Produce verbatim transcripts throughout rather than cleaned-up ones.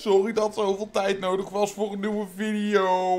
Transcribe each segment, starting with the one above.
Sorry dat zoveel tijd nodig was voor een nieuwe video.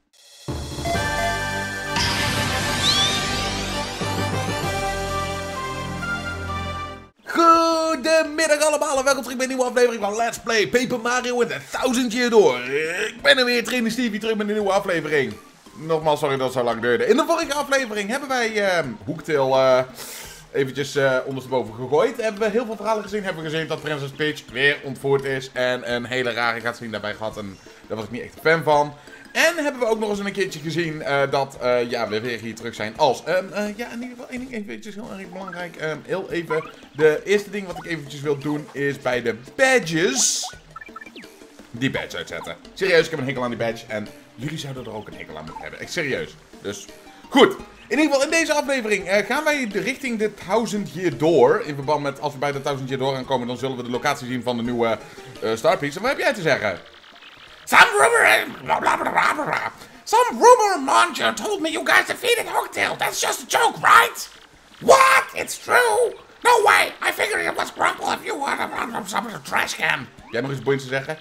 Goedemiddag allemaal en welkom terug bij een nieuwe aflevering van Let's Play Paper Mario in the Thousand Year Door. Ik ben er weer, Trainer Stevie, terug met een nieuwe aflevering. Nogmaals, sorry dat het zo lang duurde. In de vorige aflevering hebben wij uh, Hoektail uh, eventjes uh, ondersteboven gegooid. Hebben we heel veel verhalen gezien. Hebben we gezien dat Princess Peach weer ontvoerd is en een hele rare cutscene daarbij gehad. En daar was ik niet echt een fan van. En hebben we ook nog eens een keertje gezien uh, dat uh, ja, we weer hier terug zijn als... Um, uh, ja, in ieder geval één ding eventjes heel erg belangrijk. Um, heel even, de eerste ding wat ik eventjes wil doen is bij de badges... die badge uitzetten. Serieus, ik heb een hekel aan die badge en jullie zouden er ook een hekel aan moeten hebben. Echt serieus. Dus, goed. In ieder geval, in deze aflevering uh, gaan wij de richting de Thousand Year Door. In verband met, als we bij de Thousand Year Door aankomen, dan zullen we de locatie zien van de nieuwe uh, Star Piece. En wat heb jij te zeggen? Some rumor, blah, blah, blah, blah, blah. Some rumor monger told me you guys defeated Hooktail. That's just a joke, right? What? It's true? No way. I figured it was Grumple if you were some of the trash can. Jij nog iets boeiends te zeggen?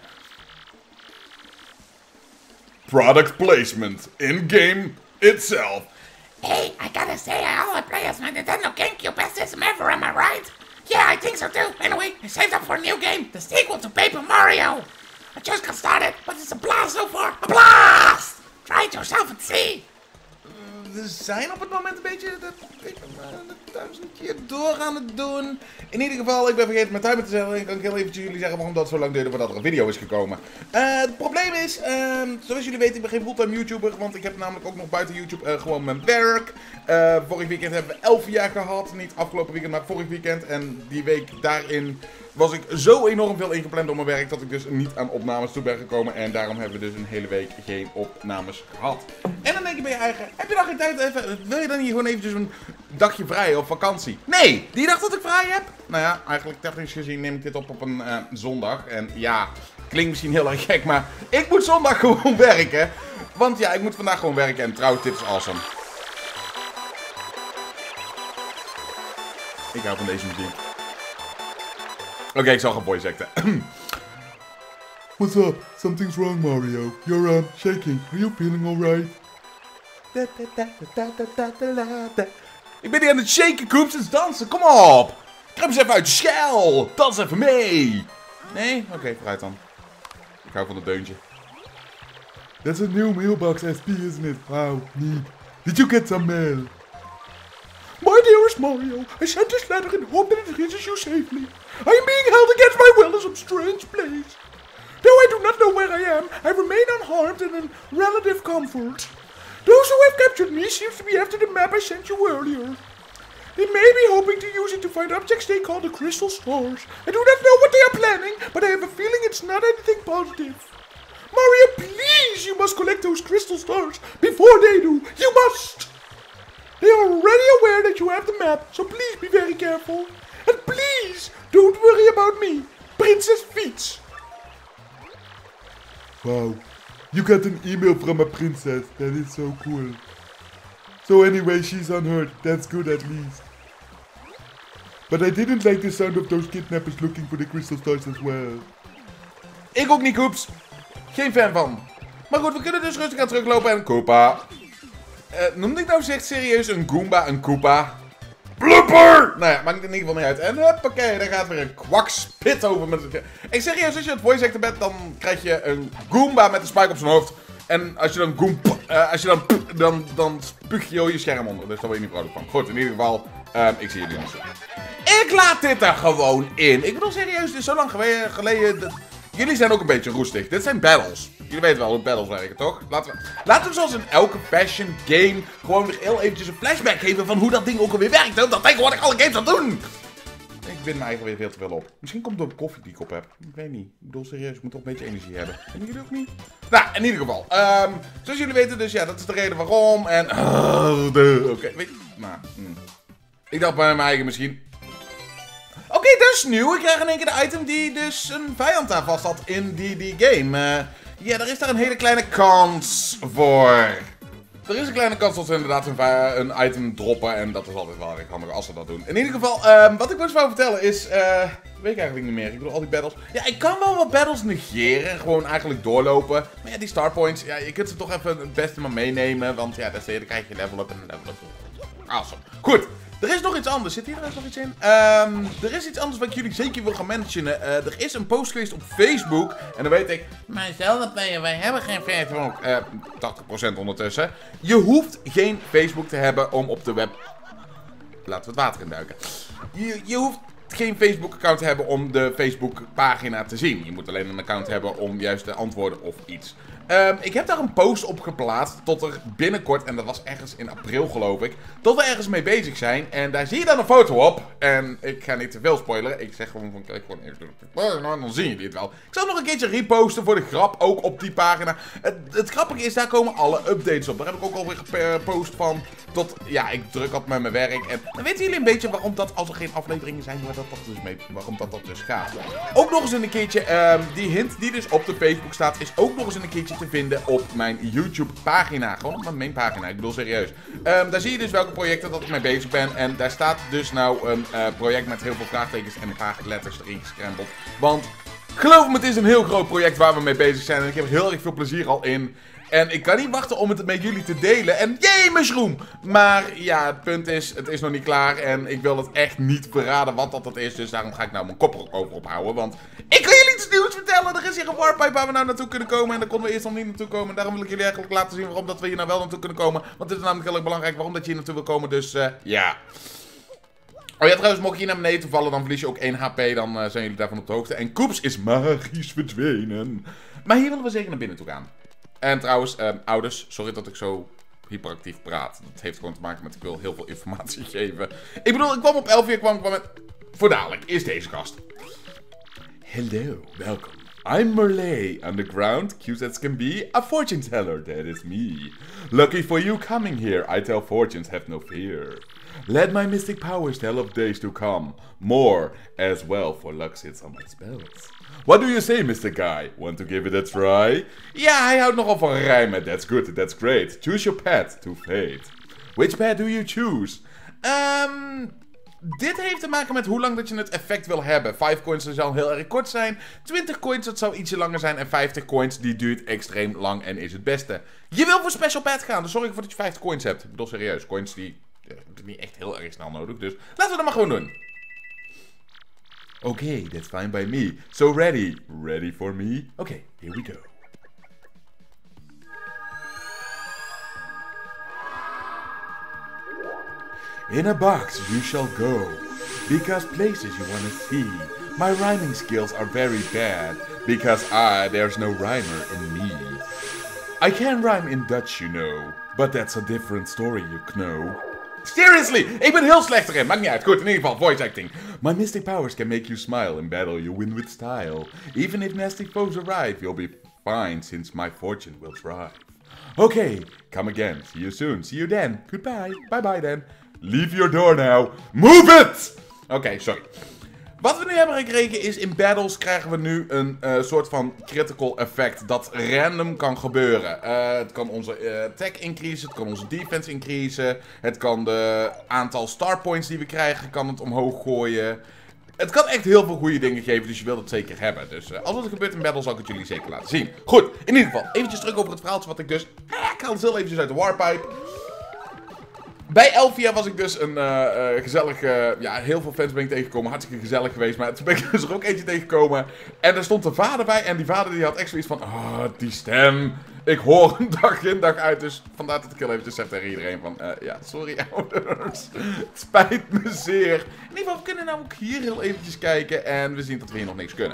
Product placement in game itself. Hey, I gotta say, I only play as my Nintendo GameCube best system ever, am I right? Yeah, I think so too. Anyway, I saved up for a new game, the sequel to Paper Mario. I just got started, but it's a blast so far. A blast! Try it yourself and see. We zijn op het moment een beetje de Thousand Year Door aan het doen. In ieder geval, ik ben vergeten mijn timer te zetten. En kan ik heel eventjes jullie zeggen waarom dat zo lang duurde voordat er een video is gekomen. Uh, het probleem is, uh, zoals jullie weten, ik ben geen fulltime YouTuber. Want ik heb namelijk ook nog buiten YouTube uh, gewoon mijn werk. Uh, vorig weekend hebben we elf jaar gehad. Niet afgelopen weekend, maar vorig weekend. En die week daarin was ik zo enorm veel ingepland op mijn werk dat ik dus niet aan opnames toe ben gekomen. En daarom hebben we dus een hele week geen opnames gehad. En dan denk je bij je eigen, heb je dan geen tijd even, wil je dan hier gewoon eventjes een dagje vrij op vakantie? Nee, die dag dat ik vrij heb? Nou ja, eigenlijk technisch gezien neem ik dit op op een uh, zondag. En ja, klinkt misschien heel erg gek, maar ik moet zondag gewoon werken. Want ja, ik moet vandaag gewoon werken en trouwens, dit is awesome. Ik hou van deze muziek. Oké, okay, ik zal gaan voice acten. What's up? Something's wrong, Mario. You're um, shaking. Are you feeling alright? Ik ben hier aan het shaken, Koops, en dansen. Kom op! Kruip eens even uit de schel. Dans even mee. Nee? Oké, okay, vooruit dan. Ik hou van het deuntje. That's a new mailbox S P, isn't it? Wow, neat. Did you get some mail? My dearest Mario, I sent this letter in hope that it reaches you safely. I am being held against my will in some strange place. Though I do not know where I am, I remain unharmed and in relative comfort. Those who have captured me seems to be after the map I sent you earlier. They may be hoping to use it to find objects they call the Crystal Stars. I do not know what they are planning, but I have a feeling it's not anything positive. Mario, please, you must collect those Crystal Stars before they do. You must! They are already aware that you have the map, so please be very careful. And please, don't worry about me, Princess Peach. Wow, you got an email from a princess. That is so cool. So anyway, she's unhurt. That's good at least. But I didn't like the sound of those kidnappers looking for the Crystal Stars as well. Ik ook niet, Koops. Geen fan van. Maar goed, we kunnen dus rustig gaan teruglopen en Koopa. Uh, noemde ik nou echt serieus een Goomba, een Koopa? Blooper! Nou ja, maakt het in ieder geval niet uit. En huppakee, daar gaat weer een kwakspit over met het... Ik serieus, als je het voice acten bent, dan krijg je een Goomba met een spike op zijn hoofd. En als je dan Goomp, uh, als je dan, dan, dan spuug je heel je scherm onder. Dus daar word je niet vrolijk van. Goed, in ieder geval, uh, ik zie jullie nog zo. Ik laat dit er gewoon in. Ik bedoel serieus, het is zo lang geleden... Dat... Jullie zijn ook een beetje roestig. Dit zijn battles. Jullie weten wel hoe battles werken, toch? Laten we, laten we zoals in elke fashion game gewoon weer heel eventjes een flashback geven van hoe dat ding ook alweer werkt. Hè? Dat tegenwoordig alle games aan doen. Ik win me eigenlijk weer veel te veel op. Misschien komt het door de koffie die ik op heb. Ik weet niet. Ik bedoel serieus, ik moet toch een beetje energie hebben. En jullie ook niet? Nou, in ieder geval. Um, zoals jullie weten dus, ja, dat is de reden waarom. En... Uh, Oké, okay, weet je... Nou, hmm. Ik dacht bij mijn eigen misschien... Oké, okay, dat is nieuw. Ik krijg in één keer de item die dus een vijand aan vast had in die, die game. Uh, ja, daar is daar een hele kleine kans voor. er is een kleine kans dat ze inderdaad een, een item droppen. En dat is altijd wel erg handig als ze dat doen. In ieder geval, um, wat ik dus wou vertellen is... Uh, weet ik eigenlijk niet meer. Ik bedoel, al die battles. Ja, ik kan wel wat battles negeren. Gewoon eigenlijk doorlopen. Maar ja, die star points. Ja, je kunt ze toch even het beste maar meenemen. Want ja, dan krijg je level up en level up. Awesome. Goed. Er is nog iets anders. Zit hier er nog iets in? Um, er is iets anders wat ik jullie zeker wil gaan mentionen. Uh, er is een post geweest op Facebook. En dan weet ik... Maar zelden player, wij hebben geen Facebook. Uh, tachtig procent ondertussen. Je hoeft geen Facebook te hebben om op de web... Laten we het water induiken. Je, je hoeft geen Facebook-account te hebben om de Facebook-pagina te zien. Je moet alleen een account hebben om juist te antwoorden of iets. Um, ik heb daar een post op geplaatst tot er binnenkort, en dat was ergens in april geloof ik, tot we ergens mee bezig zijn. En daar zie je dan een foto op. En ik ga niet te veel spoileren. Ik zeg gewoon van, kijk gewoon even, nou, dan zie je dit wel. Ik zal nog een keertje reposten voor de grap, ook op die pagina. Het, het grappige is, daar komen alle updates op. Daar heb ik ook alweer gepost van, tot, ja, ik druk op met mijn werk. En dan weten jullie een beetje waarom dat, als er geen afleveringen zijn, waar dat, dat dus mee, waarom dat, dat dus gaat. Ook nog eens een keertje, um, die hint die dus op de Facebook staat, is ook nog eens een keertje te vinden op mijn YouTube pagina. Gewoon op mijn main pagina, ik bedoel serieus. Um, daar zie je dus welke projecten dat ik mee bezig ben. En daar staat dus nou een uh, project met heel veel vraagtekens en een paar letters erin gescrambled. Want geloof me, het is een heel groot project waar we mee bezig zijn. En ik heb er heel erg veel plezier al in. En ik kan niet wachten om het met jullie te delen. En jee, mushroom! Maar ja, het punt is, het is nog niet klaar. En ik wil het echt niet verraden wat dat, dat is. Dus daarom ga ik nou mijn kop er over ophouden. Want ik wil jullie iets nieuws vertellen. Er is hier een warpipe waar we nou naartoe kunnen komen. En daar konden we eerst nog niet naartoe komen. Daarom wil ik jullie eigenlijk laten zien waarom dat we hier nou wel naartoe kunnen komen. Want het is namelijk heel erg belangrijk waarom dat je hier naartoe wil komen. Dus uh, ja... Oh ja, trouwens, mocht je hier naar beneden vallen, dan verlies je ook één H P. Dan uh, zijn jullie daarvan op de hoogte. En Koeps is magisch verdwenen. Maar hier willen we zeker naar binnen toe gaan. En trouwens, uh, ouders, sorry dat ik zo hyperactief praat. Dat heeft gewoon te maken met ik wil heel veel informatie geven. Ik bedoel, ik kwam op elf uur, kwam ik kwam met... Voor dadelijk is deze gast. Hello, welkom. I'm Merlay, underground, cute as can be, a fortune teller, that is me. Lucky for you coming here, I tell fortunes, have no fear. Let my mystic powers tell of days to come, more as well, for luck sits on my spells. What do you say, mister Guy? Want to give it a try? Ja, hij houdt nogal van rijmen. That's good, that's great. Choose your path to fate. Which path do you choose? Um, dit heeft te maken met hoe lang dat je het effect wil hebben. vijf coins zal heel erg kort zijn. twintig coins dat zou ietsje langer zijn. En vijftig coins die duurt extreem lang en is het beste. Je wil voor special path gaan, dus zorg ervoor dat je vijftig coins hebt. Ik bedoel serieus, coins die... Ja, niet echt heel erg snel nodig, dus laten we dat maar gewoon doen. Okay, that's fine by me. So ready. Ready for me? Okay, here we go. In a box you shall go, because places you want to see. My rhyming skills are very bad, because I, there's no rhymer in me. I can rhyme in Dutch, you know, but that's a different story, you know. Seriously, ik ben heel slecht erin. Maakt niet uit. Goed, in ieder geval, voice acting. My mystic powers can make you smile. In battle you win with style. Even if nasty foes arrive, you'll be fine since my fortune will thrive. Okay, come again. See you soon. See you then. Goodbye. Bye bye then. Leave your door now. Move it! Oké, okay, sorry. Wat we nu hebben gekregen is, in battles krijgen we nu een uh, soort van critical effect dat random kan gebeuren. Uh, het kan onze uh, attack increasen, het kan onze defense increasen, het kan de aantal star points die we krijgen, kan het omhoog gooien. Het kan echt heel veel goede dingen geven, dus je wilt het zeker hebben. Dus uh, als het gebeurt in battle zal ik het jullie zeker laten zien. Goed, in ieder geval, eventjes terug over het verhaaltje wat ik dus... Uh, ik haal het heel eventjes uit de warpipe. Bij Elfia was ik dus een uh, uh, gezellig, uh, ja, heel veel fans ben ik tegengekomen, hartstikke gezellig geweest, maar toen ben ik dus er ook eentje tegengekomen en er stond een vader bij en die vader die had echt zoiets van, ah, oh, die stem, ik hoor hem dag in dag uit, dus vandaar dat ik heel eventjes zeg tegen iedereen van, uh, ja, sorry ouders, het spijt me zeer. In ieder geval, we kunnen nou ook hier heel eventjes kijken en we zien dat we hier nog niks kunnen.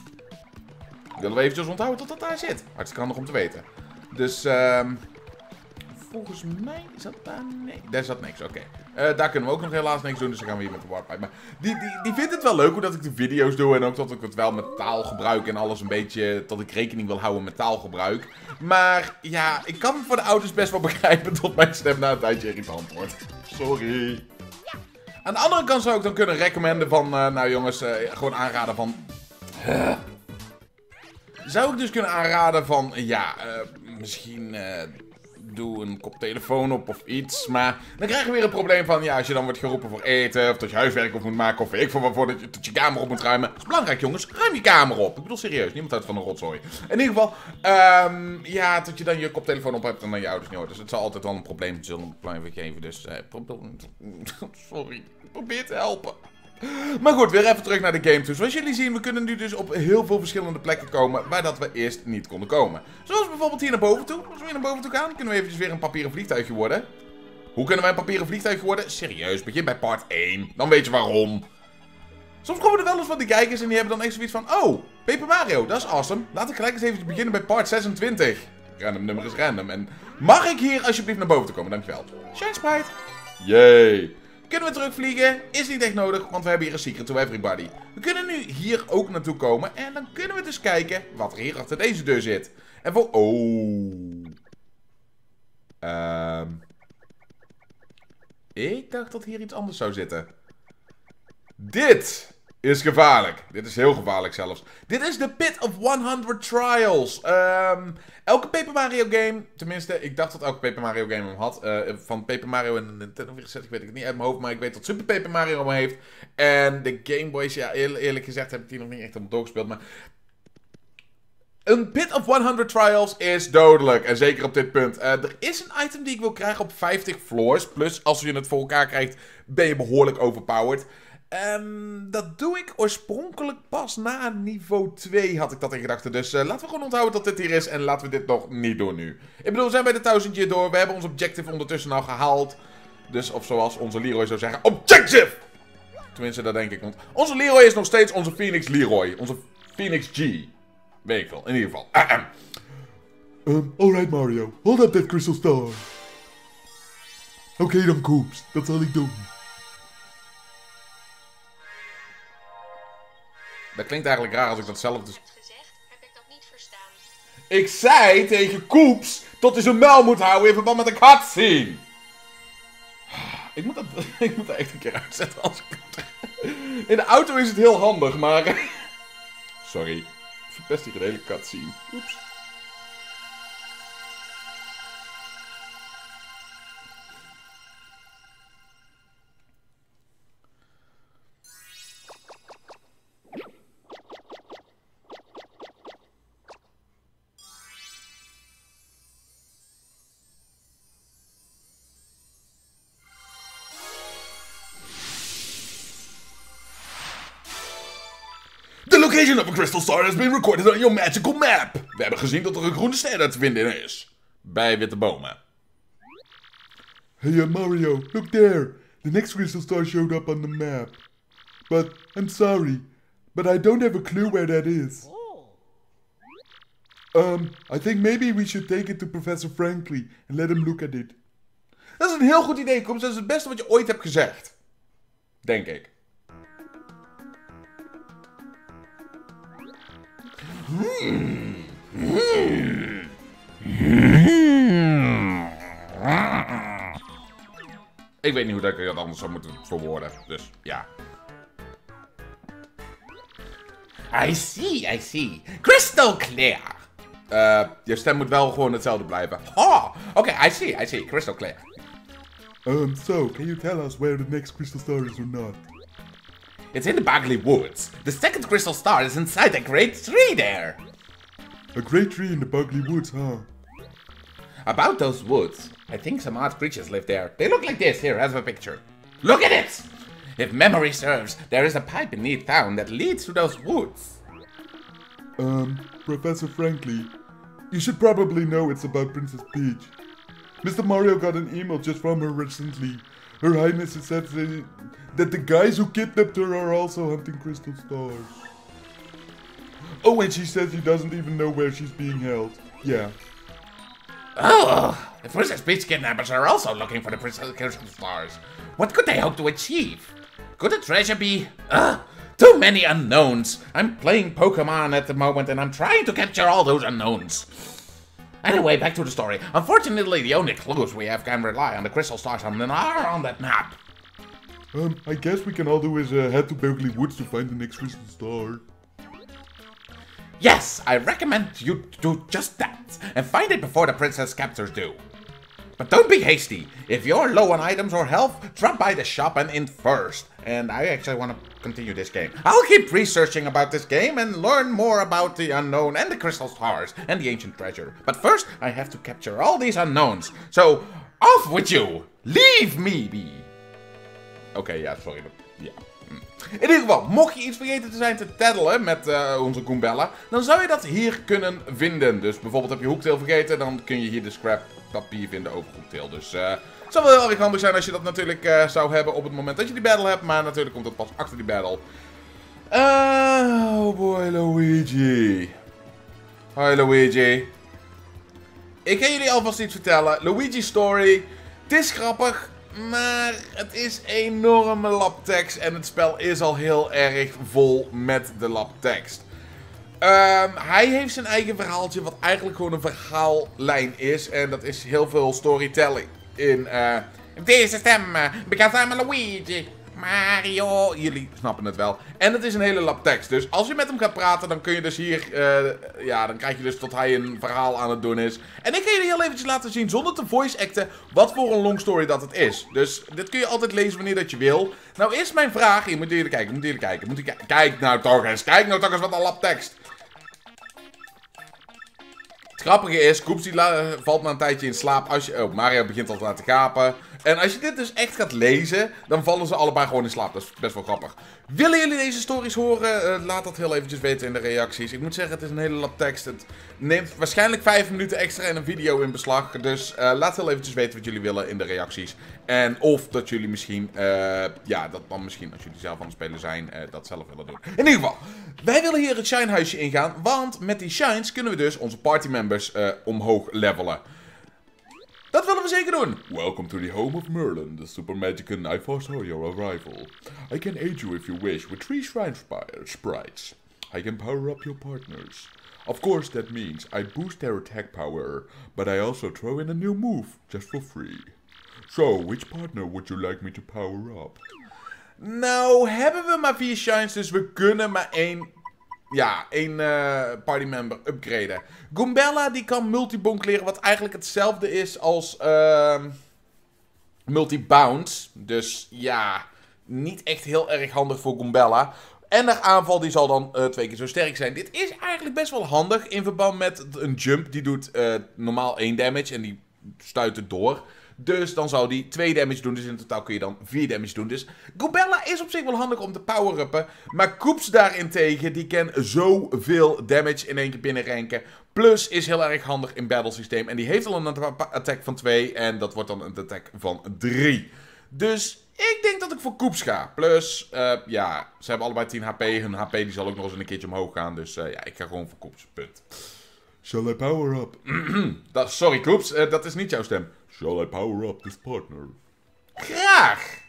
Willen we eventjes onthouden tot dat daar zit, hartstikke handig om te weten. Dus, ehm... Um, volgens mij zat daar... Nee, daar zat niks. Oké. Okay. Uh, daar kunnen we ook nog helaas niks doen. Dus dan gaan we hier met de warpipe. Maar die, die, die vindt het wel leuk hoe dat ik de video's doe. En ook dat ik het wel met taal gebruik. En alles een beetje... Dat ik rekening wil houden met taalgebruik. Maar ja, ik kan voor de ouders best wel begrijpen tot mijn stem na een tijdje irritant wordt. Sorry. Aan de andere kant zou ik dan kunnen recommenden van... Uh, nou jongens, uh, gewoon aanraden van... Uh, zou ik dus kunnen aanraden van... Ja, uh, misschien... Uh, doe een koptelefoon op of iets. Maar dan krijg je weer een probleem van, ja, als je dan wordt geroepen voor eten, of dat je huiswerk op moet maken, of weet ik veel waarvoor dat je, dat je kamer op moet ruimen. Dat is belangrijk, jongens. Ruim je kamer op. Ik bedoel serieus, niemand uit van een rotzooi. In ieder geval, um, ja, dat je dan je koptelefoon op hebt en dan je ouders niet hoort. Dus het zal altijd wel een probleem zullen blijven geven. Dus, uh, sorry, ik probeer te helpen. Maar goed, weer even terug naar de game toe. Zoals jullie zien, we kunnen nu dus op heel veel verschillende plekken komen waar dat we eerst niet konden komen. Zoals bijvoorbeeld hier naar boven toe. Als we hier naar boven toe gaan, kunnen we eventjes weer een papieren vliegtuigje worden. Hoe kunnen wij een papieren vliegtuigje worden? Serieus, begin bij part één. Dan weet je waarom. Soms komen er wel eens van die kijkers en die hebben dan echt zoiets van, oh, Paper Mario, dat is awesome. Laten we gelijk eens even beginnen bij part zesentwintig. Random nummer is random. En mag ik hier alsjeblieft naar boven te komen? Dankjewel. Shine Sprite. Yay. Kunnen we terugvliegen? Is niet echt nodig, want we hebben hier een secret to everybody. We kunnen nu hier ook naartoe komen en dan kunnen we dus kijken wat er hier achter deze deur zit. En voor... Oh. Ehm... Um, ik dacht dat hier iets anders zou zitten. Dit is gevaarlijk. Dit is heel gevaarlijk zelfs. Dit is de Pit of honderd Trials. Um, elke Paper Mario game, tenminste, ik dacht dat elke Paper Mario game hem had. Uh, van Paper Mario en Nintendo vierenzestig weet ik het niet uit mijn hoofd, maar ik weet dat Super Paper Mario hem heeft. En de Game Boys, ja, eerlijk, eerlijk gezegd heb ik die nog niet echt helemaal doorgespeeld, maar... Een Pit of honderd Trials is dodelijk. En zeker op dit punt. Uh, er is een item die ik wil krijgen op vijftig floors. Plus, als je het voor elkaar krijgt, ben je behoorlijk overpowered. Um, dat doe ik oorspronkelijk pas na niveau twee, had ik dat in gedachten. Dus uh, laten we gewoon onthouden dat dit hier is. En laten we dit nog niet doen nu. Ik bedoel, we zijn bij de duizendje door. We hebben ons objective ondertussen al gehaald. Dus, of zoals onze Leroy zou zeggen, objective! Tenminste, dat denk ik. Want onze Leroy is nog steeds onze Phoenix Leroy. Onze Phoenix G. Weet ik wel, in ieder geval. Ahem. Um, alright Mario, hold up that crystal star. Oké okay, dan Koops, dat zal ik doen. Dat klinkt eigenlijk raar als ik dat zelf dus... gezegd, heb ik dat niet verstaan. Ik zei tegen Koops dat hij zijn muil moet houden in verband met een cutscene. Ik moet dat, ik moet dat echt een keer uitzetten als ik... In de auto is het heel handig, maar... Sorry. Verpest hier een hele cutscene. Oeps. The location of a crystal star has been recorded on your magical map. We hebben gezien dat er een groene ster te vinden is. Bij witte bomen. Hey uh, Mario, look there. The next crystal star showed up on the map. But, I'm sorry, but I don't have a clue where that is. Um, I think maybe we should take it to Professor Frankly and let him look at it. Dat is een heel goed idee, Koops. Dat is het beste wat je ooit hebt gezegd. Denk ik. Hmm. Hmm. Hmm. Ik weet niet hoe dat ik dat anders zou moeten verwoorden, dus ja. I see, I see. Crystal clear. Uh, je stem moet wel gewoon hetzelfde blijven. Oh, oké, okay, I see, I see. Crystal clear. Um, so, can you tell us where the next crystal star is or not? It's in the Boggly Woods. The second crystal star is inside a great tree there. A great tree in the Boggly Woods, huh? About those woods, I think some odd creatures live there. They look like this. Here, have a picture. Look at it! If memory serves, there is a pipe beneath town that leads to those woods. Um, Professor Frankly, you should probably know it's about Princess Peach. Mister Mario got an email just from her recently. Her Highness said that the guys who kidnapped her are also hunting crystal stars. Oh, and she says she doesn't even know where she's being held. Yeah. Oh, the Princess Peach kidnappers are also looking for the Princess Crystal Stars. What could they hope to achieve? Could the treasure be... Ugh, too many unknowns. I'm playing Pokemon at the moment and I'm trying to capture all those unknowns. Anyway, back to the story. Unfortunately, the only clues we have can rely on the crystal stars on, are on that map. Um, I guess we can all do is uh, head to Boggly Woods to find the next crystal star. Yes, I recommend you do just that, and find it before the princess captors do. But don't be hasty. If you're low on items or health, drop by the shop and in first. And I actually want to continue this game. I'll keep researching about this game and learn more about the unknown and the crystal stars and the ancient treasure. But first, I have to capture all these unknowns. So, off with you! Leave me be! Oké, okay, ja, sorry. Ja. In ieder geval, mocht je iets vergeten te zijn te taddelen met uh, onze Goombella, dan zou je dat hier kunnen vinden. Dus bijvoorbeeld heb je Hoektail vergeten, dan kun je hier de scrap papier vinden over Hoektail. Dus uh, het zou wel heel erg handig zijn als je dat natuurlijk uh, zou hebben op het moment dat je die battle hebt. Maar natuurlijk komt dat pas achter die battle. Oh boy, Luigi. Hoi Luigi. Ik ga jullie alvast iets vertellen. Luigi's story. Het is grappig. Maar het is enorme labtekst en het spel is al heel erg vol met de labtekst. Um, hij heeft zijn eigen verhaaltje wat eigenlijk gewoon een verhaallijn is. En dat is heel veel storytelling in uh, deze stem, uh, because I'm Luigi, Mario. Jullie snappen het wel. En het is een hele labtekst. Dus als je met hem gaat praten, dan kun je dus hier, uh, ja, dan krijg je dus tot hij een verhaal aan het doen is. En ik ga jullie heel eventjes laten zien, zonder te voice acten, wat voor een long story dat het is. Dus dit kun je altijd lezen wanneer dat je wil. Nou is mijn vraag, hier moet jullie kijken, moet jullie kijken, moet jullie kijken. Kijk nou toch eens, kijk nou toch eens wat een labtekst. Het grappige is, Koeps die valt na een tijdje in slaap als je... Oh, Mario begint al te laten gapen. En als je dit dus echt gaat lezen, dan vallen ze allebei gewoon in slaap. Dat is best wel grappig. Willen jullie deze stories horen? Uh, laat dat heel eventjes weten in de reacties. Ik moet zeggen, het is een hele lap tekst. Het neemt waarschijnlijk vijf minuten extra in een video in beslag. Dus uh, laat heel eventjes weten wat jullie willen in de reacties. En of dat jullie misschien, uh, ja, dat dan misschien als jullie zelf aan het spelen zijn, uh, dat zelf willen doen. In ieder geval, wij willen hier het Shine-huisje ingaan. Want met die shines kunnen we dus onze partymembers uh, omhoog levelen. Dat willen we zeker doen. Welcome to the home of Merlin, the super magician. I foresaw your arrival. I can aid you if you wish with three shrine sprites. I can power up your partners. Of course that means I boost their attack power, but I also throw in a new move, just for free. So, which partner would you like me to power up? Nou, hebben we maar vier shines, dus we kunnen maar één... Ja, één uh, partymember upgraden. Goombella die kan multibonk leren, wat eigenlijk hetzelfde is als uh, multibounce. Dus ja, niet echt heel erg handig voor Goombella. En haar aanval die zal dan uh, twee keer zo sterk zijn. Dit is eigenlijk best wel handig in verband met een jump. Die doet uh, normaal één damage en die stuit het door. Dus dan zou die twee damage doen. Dus in totaal kun je dan vier damage doen. Dus Goombella is op zich wel handig om te power-uppen. Maar Koeps daarentegen, die kan zoveel damage in één keer binnenrenken. Plus is heel erg handig in battle systeem. En die heeft al een attack van twee. En dat wordt dan een attack van drie. Dus ik denk dat ik voor Koeps ga. Plus, uh, ja, ze hebben allebei tien H P. Hun H P die zal ook nog eens een keertje omhoog gaan. Dus uh, ja, ik ga gewoon voor Koeps. Punt. Shall I power up? dat, sorry Koeps, uh, dat is niet jouw stem. Shall I power up this partner? Graag!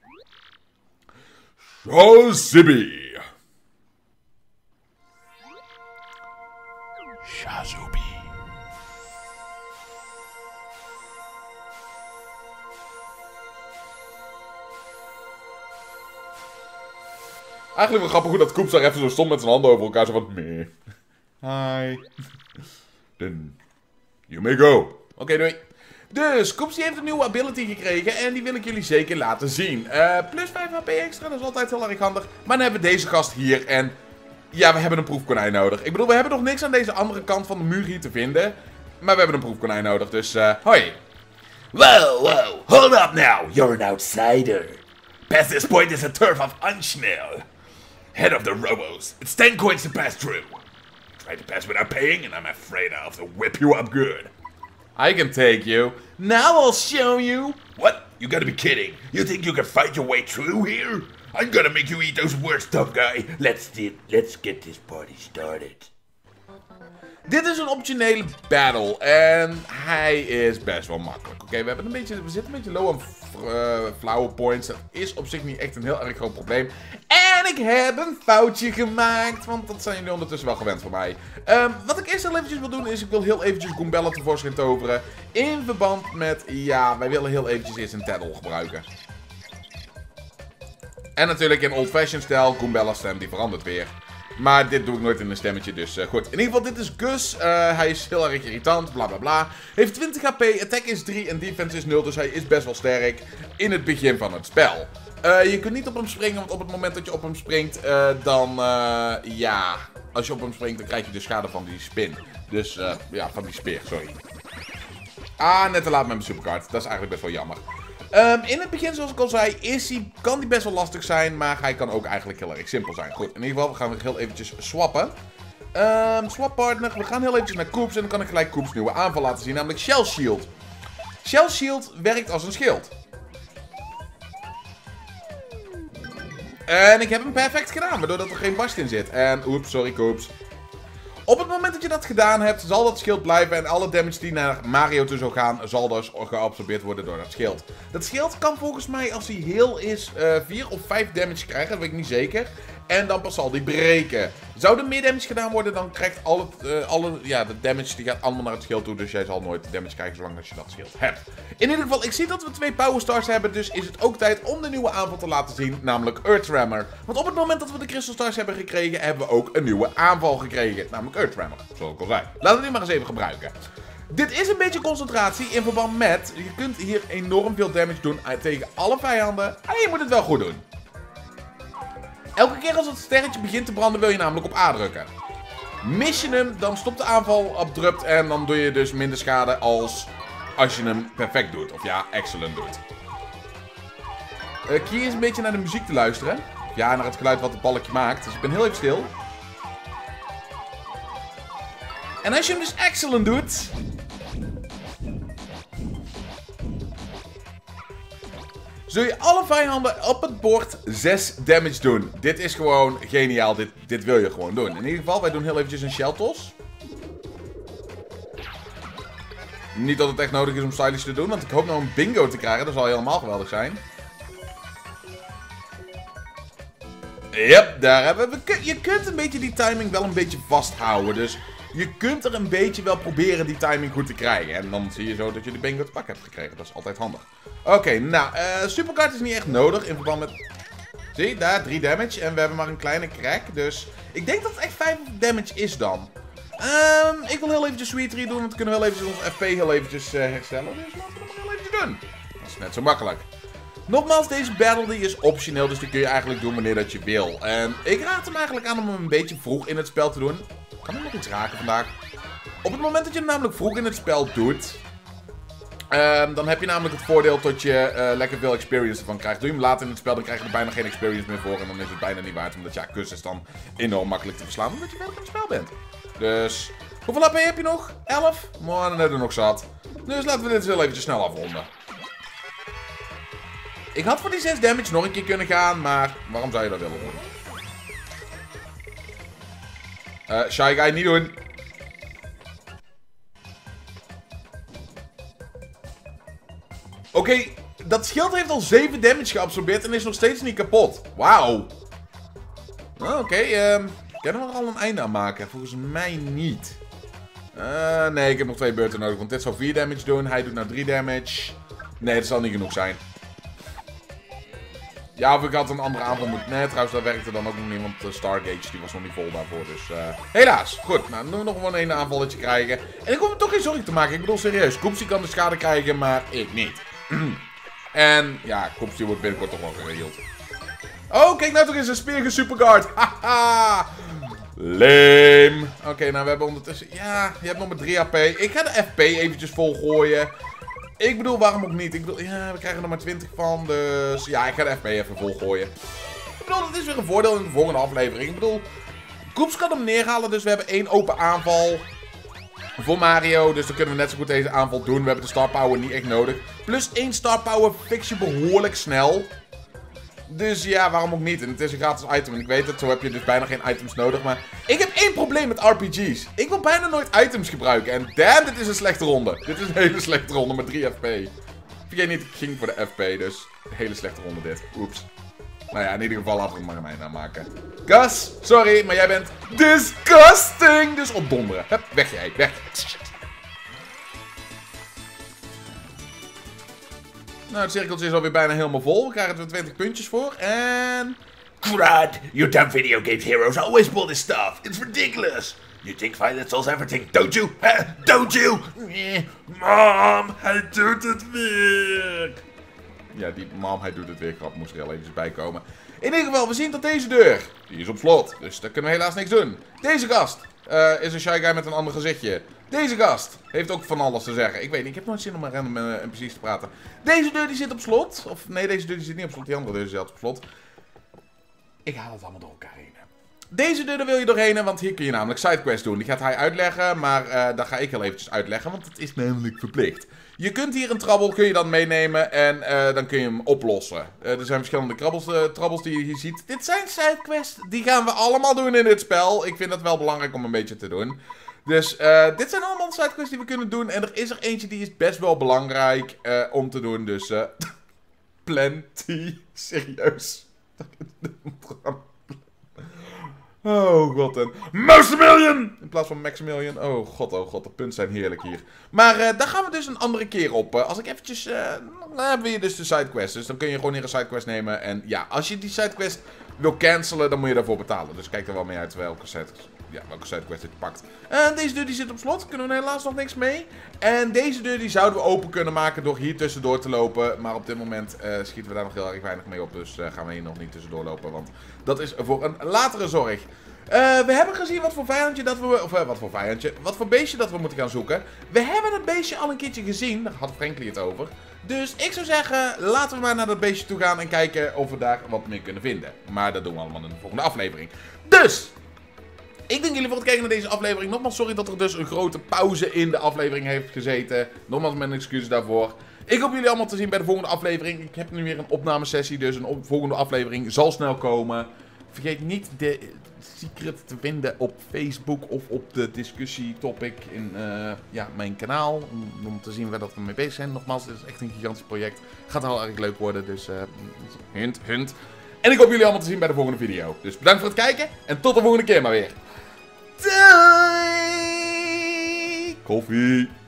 Shazibi! Shazubi. Eigenlijk wel grappig hoe dat Koeps daar even zo stond met zijn handen over elkaar. Zo van, meh. Hi. Then, you may go. Oké, okay, doei. Dus, Koeps die heeft een nieuwe ability gekregen en die wil ik jullie zeker laten zien. Uh, plus vijf H P extra, dat is altijd heel erg handig. Maar dan hebben we deze gast hier en ja, we hebben een proefkonijn nodig. Ik bedoel, we hebben nog niks aan deze andere kant van de muur hier te vinden. Maar we hebben een proefkonijn nodig, dus uh, hoi. Whoa, whoa, hold up now, you're an outsider. Past this point is a turf of Unshnell, head of the Robos. It's ten coins to pass through. Try to pass without paying and I'm afraid I'll have to whip you up good. I can take you. Now I'll show you. What? You gotta be kidding. You think you can fight your way through here? I'm gonna make you eat those words, tough guy. Let's, let's get this party started. Dit is een optionele battle en hij is best wel makkelijk. Oké, okay, we, hebben een beetje, we zitten een beetje low aan uh, flower points. Dat is op zich niet echt een heel erg groot probleem. En ik heb een foutje gemaakt, want dat zijn jullie ondertussen wel gewend van mij. Um, wat ik eerst heel eventjes wil doen is, ik wil heel eventjes Goombella tevoorschijn toveren. In verband met, ja, wij willen heel eventjes eerst een Taddle gebruiken. En natuurlijk in old-fashioned stijl, Goombella's stem die verandert weer. Maar dit doe ik nooit in een stemmetje, dus uh, goed. In ieder geval, dit is Gus. Uh, hij is heel erg irritant, bla bla bla. Heeft twintig H P, attack is drie en defense is nul. Dus hij is best wel sterk in het begin van het spel. Uh, je kunt niet op hem springen, want op het moment dat je op hem springt, uh, dan, uh, ja, als je op hem springt, dan krijg je de schade van die spin. Dus, uh, ja, van die speer, sorry. Ah, net te laat met mijn supercard. Dat is eigenlijk best wel jammer. Um, in het begin, zoals ik al zei, is hij, kan hij best wel lastig zijn, maar hij kan ook eigenlijk heel erg simpel zijn. Goed, in ieder geval, we gaan heel eventjes swappen. Um, swap partner, we gaan heel eventjes naar Koops en dan kan ik gelijk Koops nieuwe aanval laten zien, namelijk Shell Shield. Shell Shield werkt als een schild. En ik heb hem perfect gedaan, waardoor er geen barst in zit. En, oeps, sorry Koops. Op het moment dat je dat gedaan hebt, zal dat schild blijven en alle damage die naar Mario toe zou gaan, zal dus geabsorbeerd worden door dat schild. Dat schild kan volgens mij, als hij heel is, uh, vier of vijf damage krijgen, dat weet ik niet zeker. En dan pas zal die breken. Zou er meer damage gedaan worden, dan krijgt alle, uh, alle ja, de damage die gaat allemaal naar het schild toe. Dus jij zal nooit damage krijgen zolang als je dat schild hebt. In ieder geval, ik zie dat we twee Power Stars hebben, dus is het ook tijd om de nieuwe aanval te laten zien, namelijk Earthrammer. Want op het moment dat we de Crystal Stars hebben gekregen, hebben we ook een nieuwe aanval gekregen, namelijk Earthrammer. Zoals ik al zei. Laten we die maar eens even gebruiken. Dit is een beetje concentratie in verband met, je kunt hier enorm veel damage doen tegen alle vijanden. En je moet het wel goed doen. Elke keer als het sterretje begint te branden wil je namelijk op A drukken. Mis je hem, dan stopt de aanval abrupt en dan doe je dus minder schade als als je hem perfect doet. Of ja, excellent doet. Uh, Kier is een beetje naar de muziek te luisteren. Ja, naar het geluid wat het balkje maakt. Dus ik ben heel even stil. En als je hem dus excellent doet... zul je alle vijanden op het bord zes damage doen. Dit is gewoon geniaal. Dit, dit wil je gewoon doen. In ieder geval, wij doen heel eventjes een shell toss. Niet dat het echt nodig is om stylish te doen, want ik hoop nou een bingo te krijgen. Dat zal helemaal geweldig zijn. Yep, daar hebben we... Je kunt een beetje die timing wel een beetje vasthouden. Dus je kunt er een beetje wel proberen die timing goed te krijgen. En dan zie je zo dat je de bingo te pakken hebt gekregen. Dat is altijd handig. Oké, okay, nou, uh, supercard is niet echt nodig in verband met... Zie, daar, drie damage. En we hebben maar een kleine crack. Dus ik denk dat het echt vijf damage is dan. Um, ik wil heel eventjes Sweet Tree doen, want we kunnen wel eventjes ons F P heel eventjes uh, herstellen. Dus laten we dat maar heel eventjes doen. Dat is net zo makkelijk. Nogmaals, deze battle die is optioneel, dus die kun je eigenlijk doen wanneer dat je wil. En ik raad hem eigenlijk aan om hem een beetje vroeg in het spel te doen. Kan ik nog iets raken vandaag? Op het moment dat je hem namelijk vroeg in het spel doet... Um, dan heb je namelijk het voordeel dat je uh, lekker veel experience ervan krijgt. Doe je hem later in het spel, dan krijg je er bijna geen experience meer voor. En dan is het bijna niet waard, omdat ja, kus is dan enorm makkelijk te verslaan, omdat je verder in het spel bent. Dus, hoeveel H P heb je nog? elf? Maar dan hebben we nog zat. Dus laten we dit wel eventjes snel afronden. Ik had voor die zes damage nog een keer kunnen gaan, maar waarom zou je dat willen doen? Uh, Shy Guy, niet doen. Oké, okay, dat schild heeft al zeven damage geabsorbeerd en is nog steeds niet kapot. Wauw. Oh, Oké, okay, um, kunnen we er al een einde aan maken? Volgens mij niet. Uh, nee, ik heb nog twee beurten nodig, want dit zou vier damage doen. Hij doet nou drie damage. Nee, dat zal niet genoeg zijn. Ja, of ik had een andere aanval moeten... Nee, trouwens, dat werkte dan ook nog niet, want de Stargate die was nog niet vol daarvoor. Dus uh... helaas. Goed, nou, dan doen we nog gewoon een aanvalletje krijgen. En ik hoef me toch geen zorgen te maken. Ik bedoel, serieus. Koopsie kan de schade krijgen, maar ik niet. En ja, Koopsie wordt binnenkort toch wel geregeld. Oh, kijk nou toch eens een speer gesuperguard. Haha. Lame. Oké, okay, nou, we hebben ondertussen... Ja, je hebt nog maar drie H P. Ik ga de F P eventjes volgooien. Ik bedoel, waarom ook niet? Ik bedoel, ja, we krijgen er maar twintig van, dus... Ja, ik ga de F P even volgooien. Ik bedoel, dat is weer een voordeel in de volgende aflevering. Ik bedoel, Koops kan hem neerhalen, dus we hebben één open aanval voor Mario. Dus dan kunnen we net zo goed deze aanval doen. We hebben de Star Power niet echt nodig. Plus één Star Power fix je behoorlijk snel. Dus ja, waarom ook niet? En het is een gratis item. En ik weet het, zo heb je dus bijna geen items nodig. Maar ik heb één probleem met R P G's. Ik wil bijna nooit items gebruiken. En damn, dit is een slechte ronde. Dit is een hele slechte ronde met drie F P. Vergeet niet, ik ging voor de F P. Dus een hele slechte ronde dit. Oeps. Nou ja, in ieder geval laten we het maar een einde aan maken. Gus, sorry, maar jij bent disgusting. Dus opdonderen. Hup, weg jij, weg. Nou, het cirkeltje is alweer bijna helemaal vol. We krijgen er twintig puntjes voor. En Crud! You dumb video games heroes always pull this stuff. It's ridiculous. You think violence solves everything, don't you? Huh? Don't you? Eh, Mom, hij doet het weer. Ja, die mom, hij doet het weer. Grap moest er heel eventjes bij komen. In ieder geval, we zien dat deze deur, die is op slot. Dus daar kunnen we helaas niks doen. Deze gast uh, is een shy guy met een ander gezichtje. Deze gast heeft ook van alles te zeggen. Ik weet niet, ik heb nooit zin om met random uh, N P C's te praten. Deze deur die zit op slot. Of nee, deze deur die zit niet op slot. Die andere deur zit op slot. Ik haal het allemaal door elkaar heen. Deze deur daar wil je doorheen, want hier kun je namelijk sidequests doen. Die gaat hij uitleggen, maar uh, dat ga ik heel eventjes uitleggen, want het is namelijk verplicht. Je kunt hier een trabbel, kun je dan meenemen en uh, dan kun je hem oplossen. Uh, er zijn verschillende krabbels, uh, trabbels die je hier ziet. Dit zijn sidequests, die gaan we allemaal doen in dit spel. Ik vind het wel belangrijk om een beetje te doen. Dus uh, dit zijn allemaal sidequests die we kunnen doen. En er is er eentje die is best wel belangrijk uh, om te doen, dus uh, plenty, serieus. Oh god, een Maximilian! In plaats van Maximilian. Oh god, oh god, de punten zijn heerlijk hier. Maar uh, daar gaan we dus een andere keer op. Uh, als ik eventjes... Uh, dan hebben we hier dus de sidequest. Dus dan kun je gewoon hier een sidequest nemen. En ja, als je die sidequest wil cancelen, dan moet je daarvoor betalen. Dus kijk er wel mee uit welke sidequest, ja, welke sidequest dit pakt. En deze deur die zit op slot. Kunnen we helaas nog niks mee. En deze deur die zouden we open kunnen maken door hier tussendoor te lopen. Maar op dit moment uh, schieten we daar nog heel erg weinig mee op. Dus uh, gaan we hier nog niet tussendoor lopen. Want dat is voor een latere zorg. Uh, we hebben gezien wat voor vijandje dat we... Of uh, wat voor vijandje... Wat voor beestje dat we moeten gaan zoeken. We hebben het beestje al een keertje gezien. Daar had Franklin het over. Dus ik zou zeggen, laten we maar naar dat beestje toe gaan en kijken of we daar wat mee kunnen vinden. Maar dat doen we allemaal in de volgende aflevering. Dus... Ik dank jullie voor het kijken naar deze aflevering. Nogmaals, sorry dat er dus een grote pauze in de aflevering heeft gezeten. Nogmaals, mijn excuses daarvoor. Ik hoop jullie allemaal te zien bij de volgende aflevering. Ik heb nu weer een opnamesessie, dus een op volgende aflevering zal snel komen. Vergeet niet de secret te vinden op Facebook of op de discussietopic in uh, ja, mijn kanaal. Om, om te zien waar dat we mee bezig zijn. Nogmaals, dit is echt een gigantisch project. Gaat heel erg leuk worden, dus uh, hint, hint. En ik hoop jullie allemaal te zien bij de volgende video. Dus bedankt voor het kijken en tot de volgende keer maar weer. Doei! Koffie!